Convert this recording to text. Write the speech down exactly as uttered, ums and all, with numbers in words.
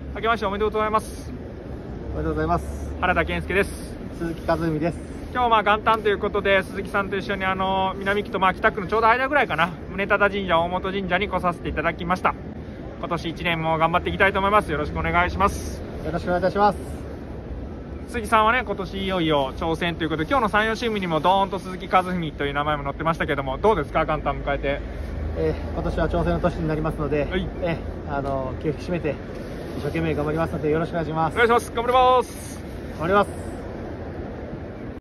明けましておめでとうございます。 おめでとうございます。 原田健介です。 鈴木和文です。 今日はまあ元旦ということで、鈴木さんと一緒にあの南区とまあ北区のちょうど間ぐらいかな、宗忠神社、大本神社に来させていただきました。今年いちねんも頑張っていきたいと思います。よろしくお願いします。 よろしくお願いいたします。 鈴木さんはね、今年いよいよ挑戦ということで、今日の山陽新聞にもドーンと鈴木和文という名前も載ってましたけども、どうですか、元旦迎えて。 えー、今年は挑戦の年になりますので、はい、えー、あの気を引き締めて一生懸命頑張りますので、よろしくお願いします。 お願いします。頑張ります。 頑張ります。